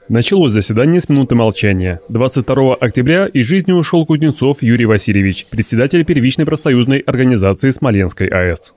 Началось заседание с минуты молчания. 22 октября из жизни ушел Кузнецов Юрий Васильевич, председатель первичной профсоюзной организации Смоленской АЭС.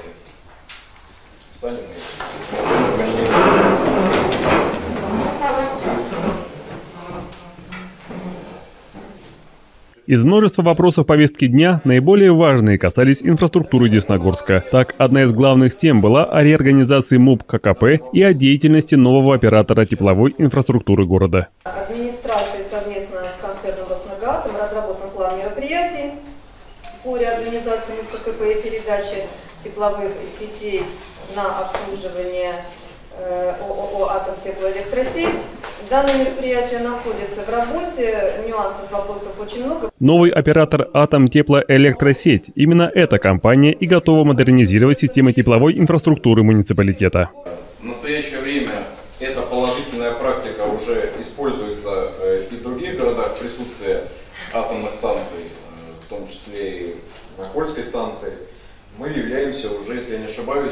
Из множества вопросов повестки дня наиболее важные касались инфраструктуры Десногорска. Так, одна из главных тем была о реорганизации МУП ККП и о деятельности нового оператора тепловой инфраструктуры города. Администрация совместно с концерном «Росногатом» разработан план мероприятий по реорганизации МУП ККП и передаче тепловых сетей на обслуживание ООО «Атомтеплоэлектросеть». Данное мероприятие находится в работе, нюансов, вопросов очень много. Новый оператор «Атомтеплоэлектросеть». Именно эта компания и готова модернизировать систему тепловой инфраструктуры муниципалитета. В настоящее время эта положительная практика уже используется и в других городах, присутствие атомных станций, в том числе и на Кольской станции. Мы являемся уже, если я не ошибаюсь,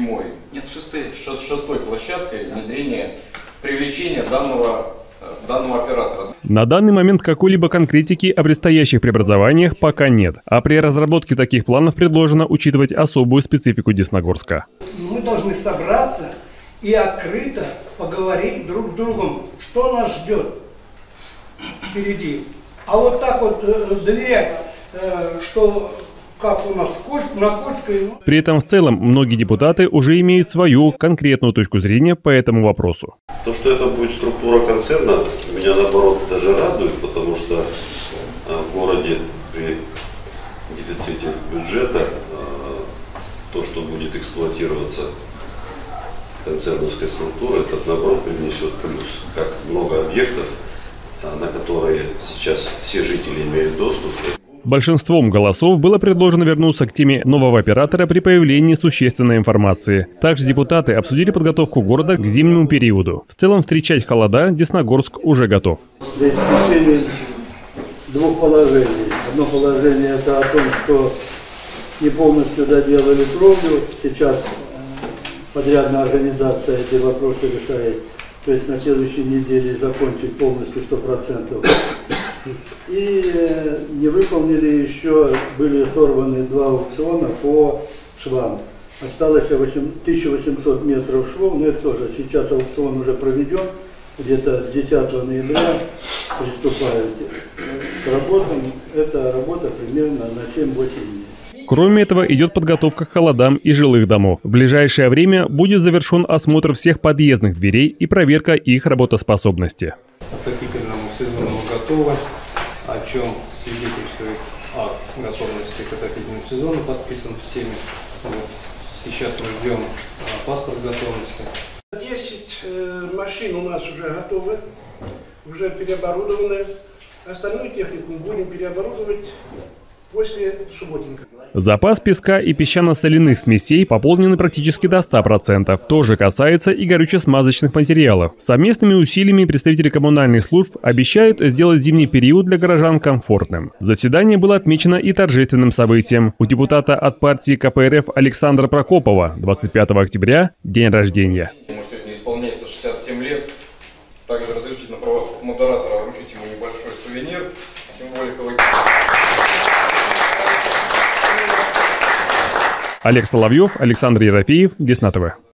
шестой площадкой внедрения, привлечения данного оператора. На данный момент какой-либо конкретики о предстоящих преобразованиях пока нет. А при разработке таких планов предложено учитывать особую специфику Десногорска. Мы должны собраться и открыто поговорить друг с другом, что нас ждет впереди. А вот так вот доверять, что... как у нас на Кольской. При этом в целом многие депутаты уже имеют свою конкретную точку зрения по этому вопросу. То, что это будет структура концерна, меня наоборот даже радует, потому что в городе при дефиците бюджета то, что будет эксплуатироваться концерновской структурой, это наоборот принесет плюс. Как много объектов, на которые сейчас все жители имеют доступ. Большинством голосов было предложено вернуться к теме нового оператора при появлении существенной информации. Также депутаты обсудили подготовку города к зимнему периоду. В целом встречать холода Десногорск уже готов. Здесь включили двух положений. Одно положение это о том, что не полностью доделали кровлю. Сейчас подрядная организация эти вопросы решает. То есть на следующей неделе закончить полностью 100%. И не выполнили еще, были сорваны 2 аукциона по швам. Осталось 1800 метров швов, но это тоже сейчас аукцион уже проведен, где-то с 10 ноября приступают к работам. Это работа примерно на 7-8 дней. Кроме этого, идет подготовка к холодам и жилых домов. В ближайшее время будет завершен осмотр всех подъездных дверей и проверка их работоспособности. Отопительному сезону готово, о чем свидетельствует акт готовности к отопительному сезону, подписан всеми. Вот. Сейчас мы ждем паспорт готовности. 10 машин у нас уже готовы, уже переоборудованы. Остальную технику будем переоборудовать после субботника. Запас песка и песчано-соляных смесей пополнены практически до 100%. Тоже касается и горюче-смазочных материалов. Совместными усилиями представители коммунальных служб обещают сделать зимний период для горожан комфортным. Заседание было отмечено и торжественным событием. У депутата от партии КПРФ Александра Прокопова 25 октября день рождения. Ему сегодня исполняется 67 лет. Также разрешите на правах модератора вручить ему небольшой сувенир с символикой. Олег Соловьев, Александр Ерофеев, Десна ТВ.